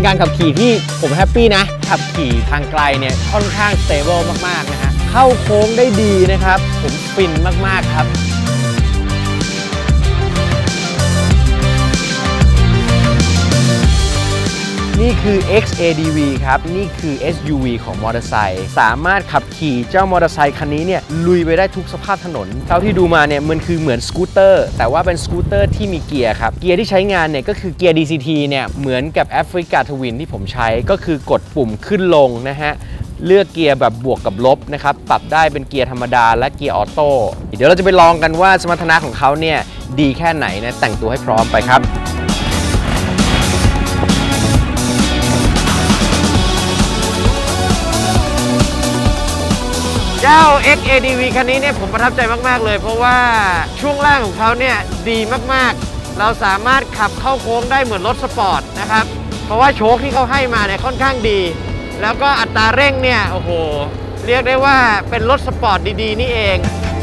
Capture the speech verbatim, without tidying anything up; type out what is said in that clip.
การขับขี่ที่ผมแฮปปี้นะขับขี่ทางไกลเนี่ยค่อนข้างสเตเบิลมากๆนะฮะเข้าโค้งได้ดีนะครับผมฟินมากๆครับนี่คือ เอ็กซ์ เอ ดี วี ครับนี่คือ เอส ยู วี ของมอเตอร์ไซค์สามารถขับขี่เจ้ามอเตอร์ไซค์คันนี้เนี่ยลุยไปได้ทุกสภาพถนนเท่าที่ดูมาเนี่ยมันคือเหมือนสกูตเตอร์แต่ว่าเป็นสกูตเตอร์ที่มีเกียร์ครับเกียร์ที่ใช้งานเนี่ยก็คือเกียร์ ดี ซี ที เนี่ยเหมือนกับ Africa Twin ที่ผมใช้ก็คือกดปุ่มขึ้นลงนะฮะเลือกเกียร์แบบบวกกับลบนะครับปรับได้เป็นเกียร์ธรรมดาและเกียร์ออโต้เดี๋ยวเราจะไปลองกันว่าสมรรถนะของเขาเนี่ยดีแค่ไหนนะแต่งตัวให้พร้อมไปครับเจ้า เอ็กซ์ เอ ดี วี คันนี้เนี่ยผมประทับใจมากๆเลยเพราะว่าช่วงล่างของเขาเนี่ยดีมากๆเราสามารถขับเข้าโค้งได้เหมือนรถสปอร์ตนะครับเพราะว่าโชคที่เขาให้มาเนี่ยค่อนข้างดีแล้วก็อัตราเร่งเนี่ยโอ้โหเรียกได้ว่าเป็นรถสปอร์ตดีๆนี่เอง